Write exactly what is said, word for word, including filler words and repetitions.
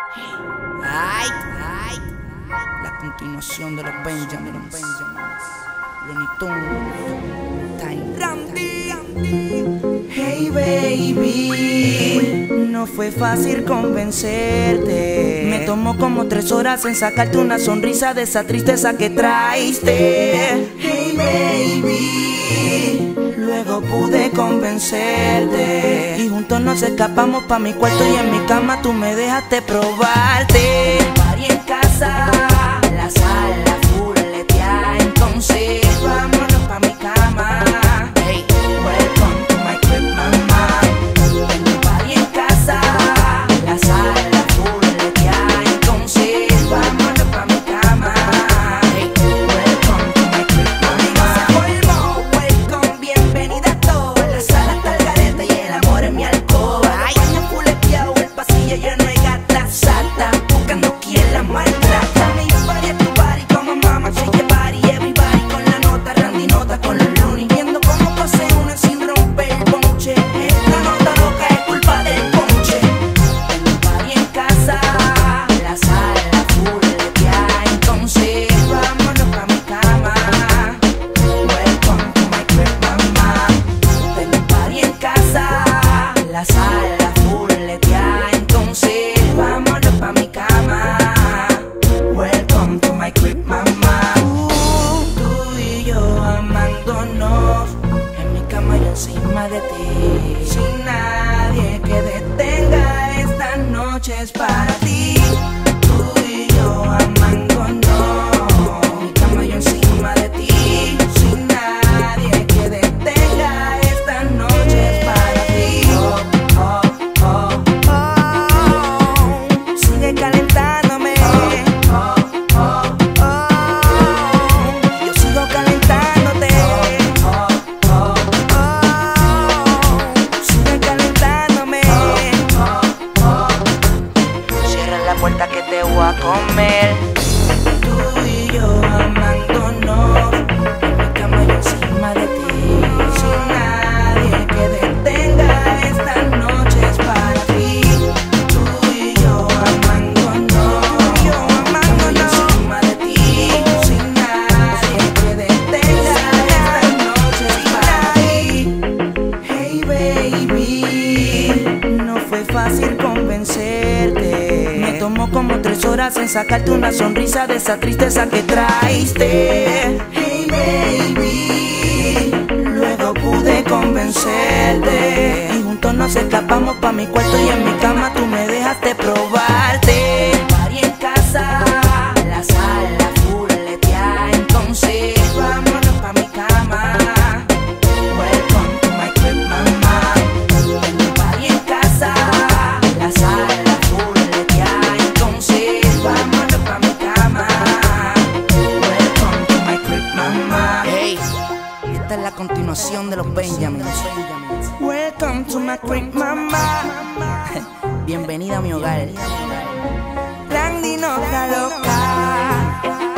Ay, ay, la continuación de los Benjamins. Looney Tunes, Time, Randy. Hey baby, no fue fácil convencerte. Me tomó como tres horas en sacarte una sonrisa de esa tristeza que traiste. Hey baby, luego pude convencerte y juntos nos escapamos pa' mi cuarto y en mi cama tú me dejaste probarte. Party en casa, la sala fuletea, entonces vámonos pa' mi cama. Hey, welcome to my crib, mamá. Party en casa, la sala fuletea, entonces vámonos pa' mi cama. Hey, welcome to my crib, mamá. Colmo, welcome, bienvenida a todos. La sala está al garete y el amor es mi alcoba. Ay, baño fuleteado, el pasillo lleno de gatas sata, buscando quien la maltrata. Mi party es tu party, como mama, shake your body, everybody con la nota, Randy nota con los Looney, viendo cómo pase uno sin romper el ponche. Esta nota loca es culpa del ponche. Party en casa, la sala fuletea, entonces vámonos pa' mi cama. Welcome to my crib, mamá. Tengo party en casa, la sala fuletea, entonces vámonos pa' mi cama. Welcome to my crib, mamá. Uh, tú y yo amándonos, en mi cama y encima de ti, sin nadie que detenga estas noches para ti. Tú y yo amándonos, en mi cama y encima de ti, sin nadie que detenga estas noches para ti. Oh, oh, oh, oh. Sigue calentándome. Oh, oh, oh, oh. Yo sigo calentándote. Oh, oh, oh, oh. Sigue calentándome. Oh, oh, oh. Cierra la puerta que te voy a comer. Tú y yo amándonos, en mi cama y encima de ti, sin nadie que detenga estas noches para ti. Tú y yo amándonos, yo amándonos, encima de ti, sin nadie que detenga estas noches para ti. Hey baby, no fue fácil convencerte. Me tomó como tres horas en sacarte una sonrisa de esa tristeza que traiste. Hey baby, luego pude convencerte y juntos nos escapamos pa' mi cuarto y en mi cama tú me dejaste probarte. Party en casa, la sala fuletea, entonces vámonos pa' mi cama. Welcome to my crib, mamá. Party en casa, la sala fuletea, entonces vámonos pa' mi cama. Welcome to my crib, mamá. Hey, esta es la continuación de los Benjamins. Welcome to my crib, mamá. Bienvenida a mi hogar. Randy nota loca.